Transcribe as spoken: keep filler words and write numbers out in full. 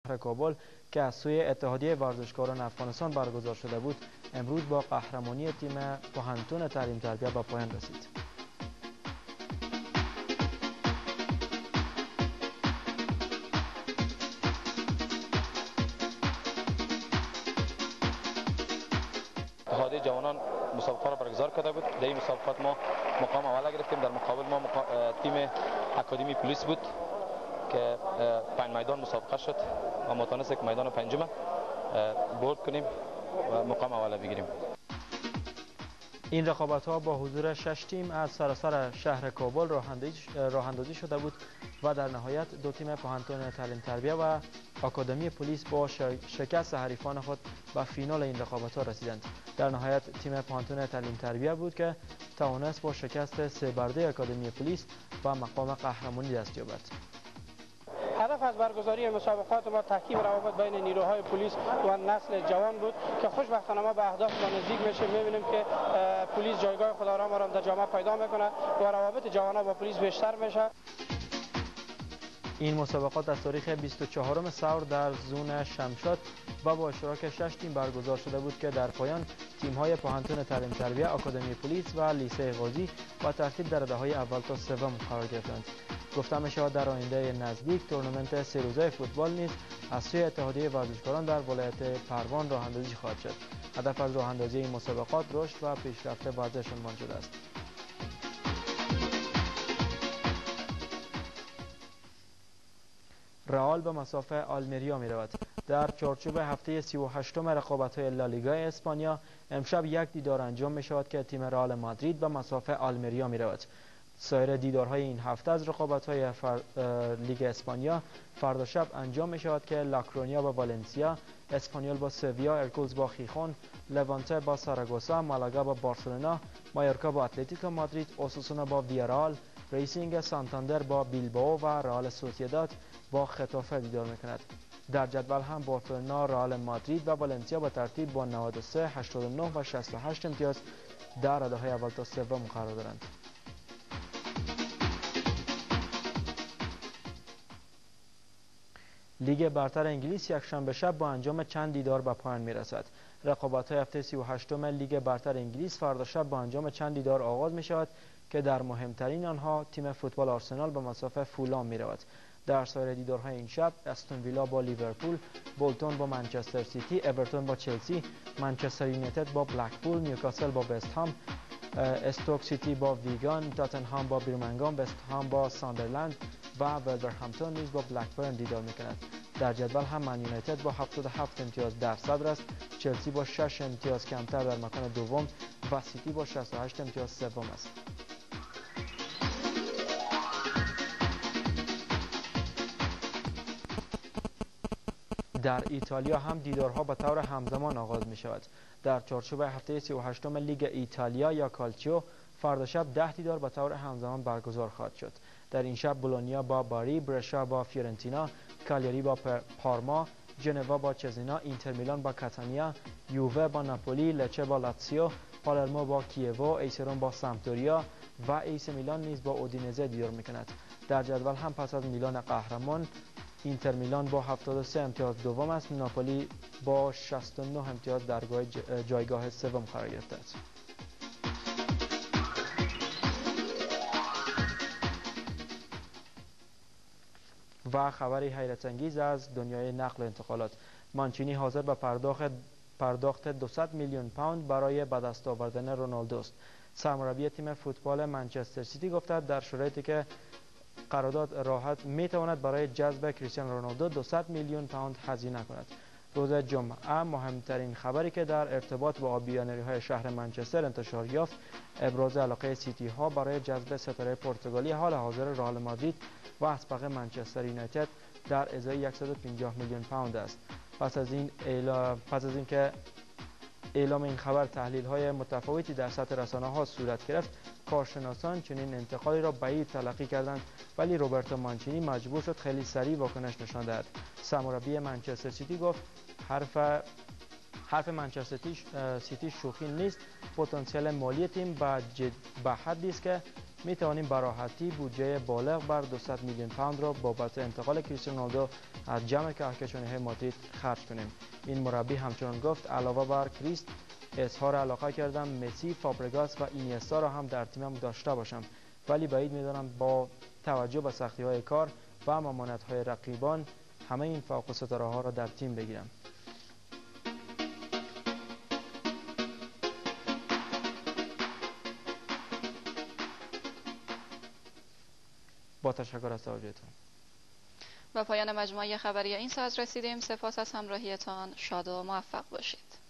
کابل که از سوی اتحادیه ورزشکاران افغانستان برگزار شده بود امروز با قهرمانی تیم پوهنتون تعلیم تربیت به پایان رسید. اتحادیه جوانان مسابقه را برگزار کرده بود. در این مسابقات ما مقام اول گرفتیم. در مقابل ما مقام... تیم اکادمی پلیس بود که پنج میدان مسابقه شد و ما تونستیم که میدان پنجم برد کنیم و مقام اول بگیریم. این رقابت ها با حضور شش تیم از سراسر شهر کابل راه اندازی شده بود و در نهایت دو تیم پوهنتون تعلیم تربیت و آکادمی پلیس با شکست حریفان خود به فینال این رقابت ها رسیدند. در نهایت تیم پوهنتون تعلیم تربیت بود که توانست با شکست سه برده آکادمی پلیس و مقام قهرمانی دست یابد. هدف از برگزاری مسابقات ما تحکیم روابط بین نیروهای پلیس و نسل جوان بود که خوشبختانه ما به اهداف ما نزدیک میشیم. میبینیم که پلیس جایگاه خودآرام را در جامعه پیدا میکنه و روابط جوانان با پلیس بیشتر میشه. این مسابقات از تاریخ بیست و چهارم سور در زون شمشاد و با اشتراک شش تیم برگزار شده بود که در پایان تیم‌های پوهنتون تعلیم تربیت، آکادمی پلیس و لیسه غازی با ترتیب در رتبه‌های اول تا سوم قرار گرفتند. گفته می‌شود در آینده نزدیک تورنمنت سه روزه فوتبال نیز از سوی اتحادیه ورزشکاران در ولایت پروان راه اندازی خواهد شد. هدف از راه اندازی این مسابقات رشد و پیشرفت ورزش عنوان شده است. رئال به مسافه آلمریا می رود. در چارچوب هفته سی و هشتم رقابت‌های لالیگا اسپانیا امشب یک دیدار انجام می شود که تیم رئال مادرید به مسافه آلمریا می رود. سایر دیدارهای این هفته از رقابت‌های فر... لیگ اسپانیا فردا شب انجام می شود که لاکرونیا با والنسیا، اسپانیول با سویا، ارکوز با خیخون، لوانته با ساراگوسا، مالاگا با بارسلونا، مایورکا با اتلتیکو مادرید، اوساسونا با ویارال، ریسینگ سانتاندر با بیلبائو و رئال سوسییداد با خطافه دیدار میکند. در جدول هم بارسلونا، رئال مادرید و والنسیا با ترتیب با نود و سه، هشتاد و نه و شصت و هشت امتیاز در رده‌های اول تا سوم قرار دارند. لیگ برتر انگلیس یک شنبه شب با انجام چند دیدار به پایان میرسد. رقابت‌های هفته سی و هشتم لیگ برتر انگلیس فردا شب با انجام چند دیدار آغاز می شود که در مهمترین آنها تیم فوتبال آرسنال به مسافه فولام می رود. در سایر دیدارهای این شب استون ویلا با لیورپول، بولتون با منچستر سیتی، اورتون با چلسی، منچستر یونایتد با بلکپول، نیوکاسل با وست هام، استوک سیتی با ویگان، تاتنهام با برمنگام، وست هام با ساندرلند و ولورهمپتون نیز با بلکبرن دیدار میکند. در جدول هم من یونایتد با هفتاد و هفت امتیاز در صدر است، چلسی با شش امتیاز کمتر در مکان دوم و سیتی با شصت و هشت امتیاز سوم است. در ایتالیا هم دیدارها به طور همزمان آغاز می شود. در چارچوب هفته سی و هشتم لیگ ایتالیا یا کالچیو فردا شب ده دیدار به طور همزمان برگزار خواهد شد. در این شب بولونیا با باری، برشا با فیورنتینا، کالیاری با پارما، جنوا با چزینا، اینتر میلان با کاتانیا، یووه با ناپولی، لچه با لاتسیو، پالرمو با کیوو، ایسرون با سامپدوریا و ایس میلان نیز با اودینزه دیدار میکند. در جدول هم پس از میلان قهرمان اینتر میلان با هفتاد و سه امتیاز دوم است، ناپولی با شصت و نه امتیاز در جایگاه سوم قرار گرفته است. و خبری حیرت انگیز از دنیای نقل و انتقالات. مانچینی حاضر به پرداخت پرداخت دویست میلیون پوند برای به دست آوردن رونالدو است. سرمربی تیم فوتبال منچستر سیتی گفته در شرایطی که قرارداد راحت می تواند برای جذب کریستیانو رونالدو دویست میلیون پوند هزینه کند. روز جمعه مهمترین خبری که در ارتباط با آبیانری‌های شهر منچستر انتشار یافت ابراز علاقه سیتی ها برای جذب ستاره پرتغالی حال حاضر رئال مادرید و اسبق منچستر یونایتد در ازای صد و پنجاه میلیون پوند است. پس از این اعلام پس از اینکه اعلام این خبر تحلیل های متفاوتی در سطح رسانه ها صورت گرفت، کارشناسان چنین انتقالی را بعید تلقی کردند، ولی روبرتو مانچینی مجبور شد خیلی سریع واکنش نشان دهد. سرمربی منچستر سیتی گفت حرف حرف منچستر سیتی شوخی نیست. پتانسیل مالی تیم به حدی است که می توانیم به راحتی بودجه بالغ بر دویست میلیون پوند را بابت انتقال کریستیانو رونالدو از جمع کهکشانی مادرید خرج کنیم. این مربی همچنان گفت علاوه بر کریست اظهار علاقه کردم مسی، فابرگاس و اینیستا را هم در تیمم داشته باشم، ولی بعید می‌دانم با توجه به سختی‌های کار و ممانعت‌های رقیبان همه این فوق الستاره‌ها را در تیم بگیرم. با تشکر از توجهتان. به پایان مجموعه خبری این ساعت رسیدیم. سپاس از همراهیتان. شاد و موفق باشید.